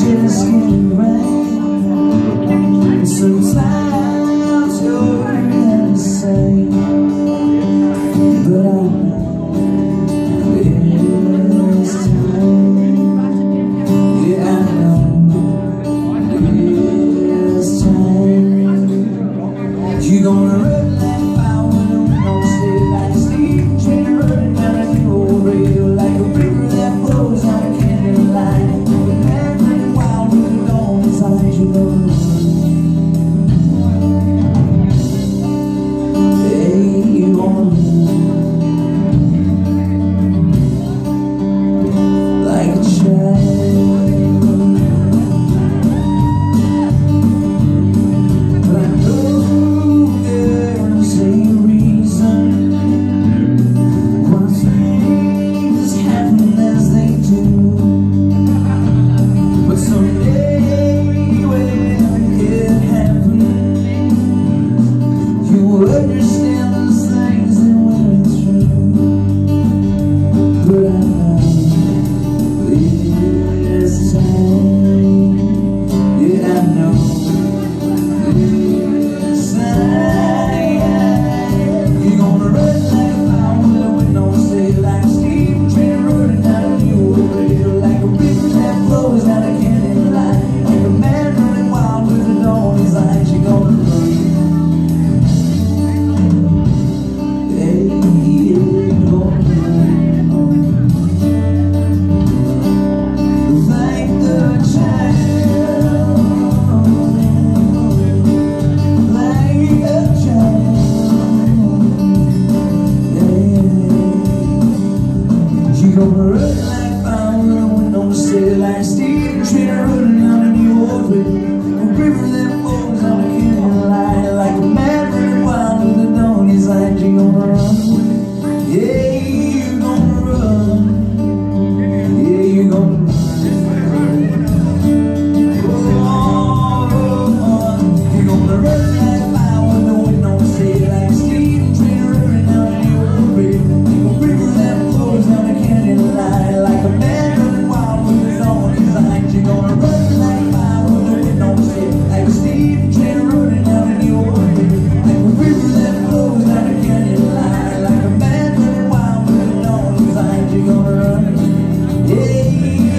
just getting right. Sometimes you're hard to say, but I know it's time. Yeah, I know it's time. You're gonna run like fire when the wind don't stay, like a steam train running down a new old rail, like a river that flows on a candlelight. You're gonna run like fire when the wind don't stay, like a steam train running down a new old rail, a river that flows on a candlelight, like a man running wild with the dawn is light. You're gonna run, yeah, you're gonna run, yeah, you're gonna run. You're gonna run like fire when the wind don't stay, like a steam train running down a new old rail, like a river that flows on a candlelight, like a man running wild with the dawn is light. You're gonna run like fire when the wind don't stay, like a steam train running down a new old rail, like a river that flows down a candlelight, like a man running wild with the dawn is light. You're gonna run, yeah.